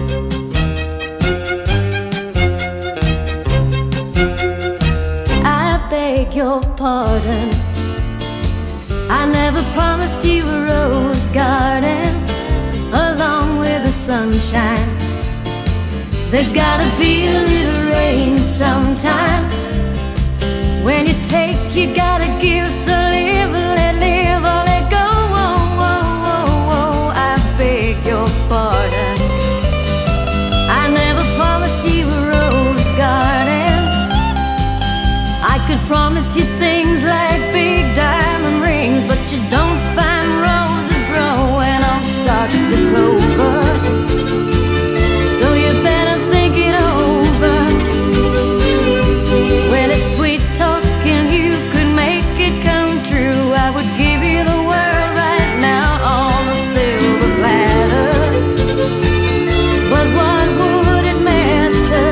I beg your pardon, I never promised you a rose garden along with the sunshine. There's gotta be a little rain sometimes. When you take, you gotta give, so live, live, or let go. Oh, oh, oh, oh, I beg your pardon, I never promised you a rose garden. I could promise you things like big diamond rings, but you don't find roses growing on stalks of clover. So you better think it over. Well, if sweet talking you could make it come true, I would give you the world right now on a silver platter. But what would it matter?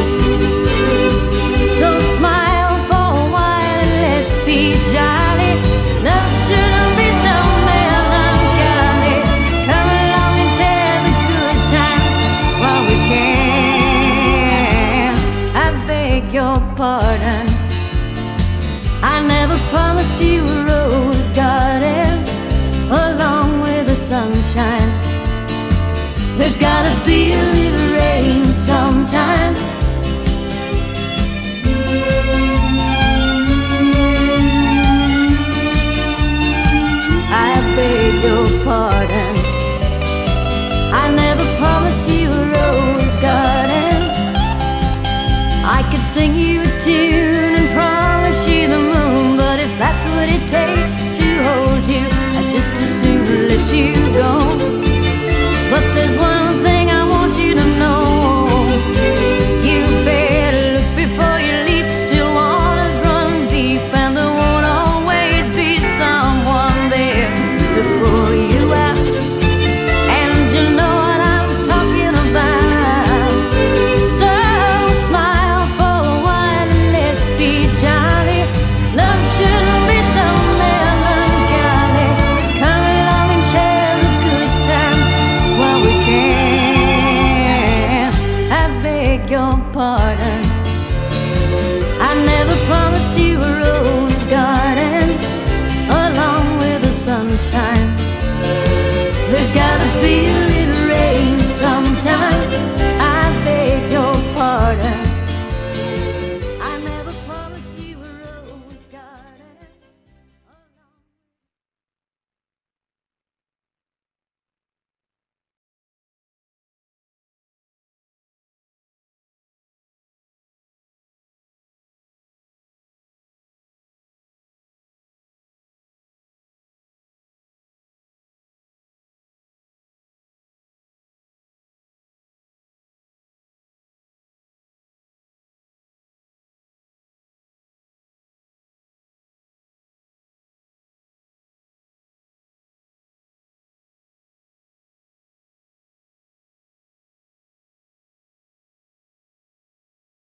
So smile for a while and let's be jolly. Love shouldn't be so melancholy. Come along and share the good times while we can. I beg your pardon, I never promised you a rose garden along with the sunshine. There's gotta be a little rain sometime. I beg your pardon, I never promised you a rose garden. I could sing you a tune and promise you the moon, but if that's what it takes to hold you, I'd just as soon let you